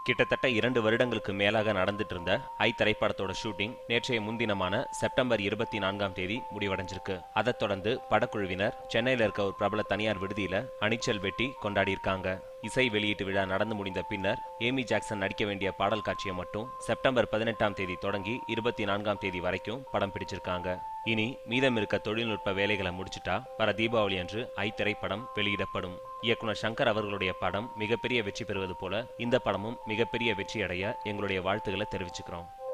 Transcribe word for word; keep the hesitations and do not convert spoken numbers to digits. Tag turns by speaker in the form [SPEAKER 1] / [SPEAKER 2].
[SPEAKER 1] கிட்டத்தட்ட இரண்டு வருடங்களுக்கு மேலாக நடந்துட்டு இருந்த ஐ திரைப்படத்தோட ஷூட்டிங் நேற்றைய முன்தினமான செப்டம்பர் இருபத்தி நான்காம் தேதி முடிவடைஞ்சிருக்கு. அதைத் தொடர்ந்து படக்குழுவினர் சென்னையில் இருக்க ஒரு பிரபல தனியார் விடுதியில அணிச்சல் வெட்டி கொண்டாடி இருக்காங்க. இசை வெளியீட்டு விழா நடந்து முடிந்த பின்னர் ஏமி ஜாக்சன் நடிக்க வேண்டிய பாடல் காட்சியை மட்டும் செப்டம்பர் பதினெட்டாம் தேதி தொடங்கி இருபத்தி நான்காம் தேதி வரைக்கும் படம் பிடிச்சிருக்காங்க. இனி மீதம் இருக்க தொழில்நுட்ப வேலைகளை முடிச்சுட்டா வர தீபாவளி அன்று ஐ திரைப்படம் வெளியிடப்படும். இயக்குனர் சங்கர் அவர்களுடைய படம் மிகப்பெரிய வெற்றி பெறுவது போல இந்த படமும் மிகப்பெரிய வெற்றி அடைய எங்களுடைய வாழ்த்துக்களை தெரிவிச்சுக்கிறோம்.